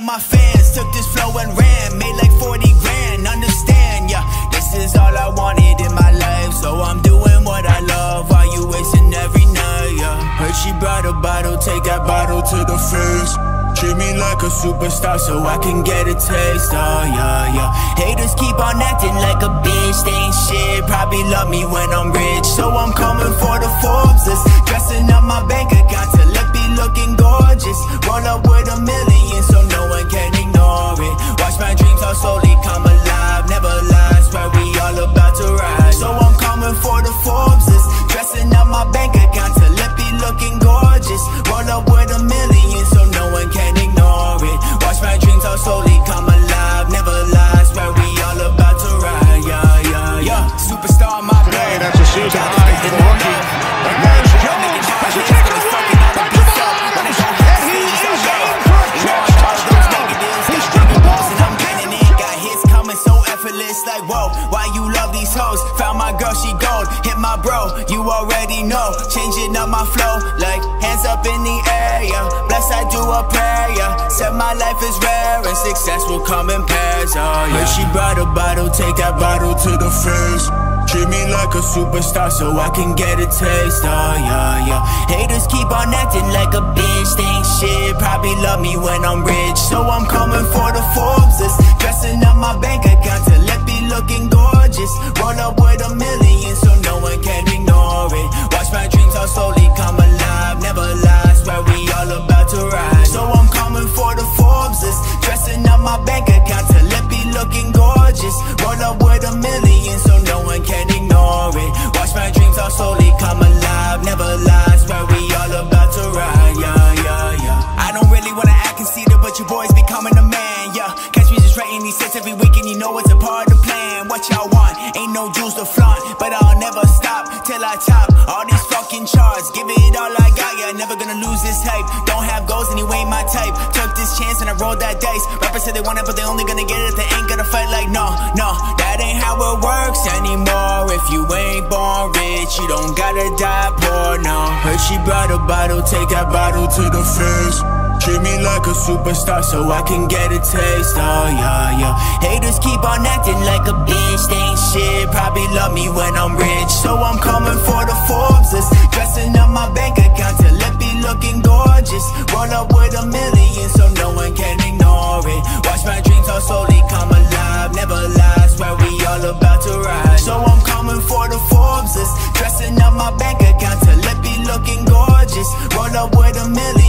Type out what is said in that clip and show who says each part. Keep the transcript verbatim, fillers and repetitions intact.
Speaker 1: my fans. Took this flow and ran, made like forty grand. Understand, yeah, this is all I wanted in my life, so I'm doing what I love. While you wasting every night, yeah. Heard she brought a bottle, take that bottle to the face. Treat me like a superstar so I can get a taste, oh yeah, yeah. Haters keep on acting like a bitch, they ain't shit. Probably love me when I'm rich, so I'm coming for the Forbeses. Dressing up my bank account till it be looking gorgeous. Roll up with a million so no one can ignore it. Watch my dreams all slowly come alive, never lie, swear we all about to rise. So I'm coming for the Forbeses. Dressing up my bank account till it be looking gorgeous. Roll up with a million so no one can ignore it. Watch my dreams all slowly come alive, never lie, swear we all about to ride, yeah, yeah, yeah. Superstar my blood.
Speaker 2: Hey, that's a season high for the rookie. Mark Jones has a kick on the line.
Speaker 1: Like whoa, why you love these hoes? Found my girl, she gold. Hit my bro, you already know. Changing up my flow, like hands up in the air, yeah. Blessed I do a prayer, yeah. Said my life is rare and success will come in pairs, oh yeah. Heard she brought a bottle, take that bottle to the face. Treat me like a superstar so I can get a taste, oh yeah, yeah. Haters keep on acting like a bitch, they ain't shit. Probably love me when I'm rich, so I'm coming for the Forbeses. Dressing up my bank account till it be looking gorgeous. Roll up with a million so no one can ignore it. Watch my dreams all slowly come alive, never lie, swear we all about to rise. So I'm coming for the Forbeses. Dressing up my bank account till it be looking gorgeous. Roll up with a million so no one can ignore it. Watch my dreams all slowly come alive, never lie, swear we all about to ride, yeah, yeah, yeah. I don't really wanna act conceited, but your boys becoming a man, yeah. Catch me just writing these sets every week and you know it's a part of the plan. What y'all want, ain't no juice to flaunt, but I'll never stop till I top all these fucking charts. Give it all I got, yeah, never gonna lose this hype. Don't have goals and you ain't my type. Took this chance and I rolled that dice. Rappers said they want it but they only gonna get it if they ain't gonna fight. Like no, no, that ain't how it works anymore. If you ain't born rich, you don't gotta die poor, no. Heard she brought a bottle, take that bottle to the face. Treat me like a superstar so I can get a taste, oh yeah, yeah. Haters keep on acting like a bitch, they ain't shit. Probably love me when I'm rich, so I'm coming for the Forbeses. Dressing up my bank account till it be looking gorgeous. Roll up with a million so no one can ignore it. Watch my dreams all slowly come alive, never lie, swear we all about to ride. So I'm coming for the Forbeses. Dressing up my bank account till it be looking gorgeous. Roll up with a million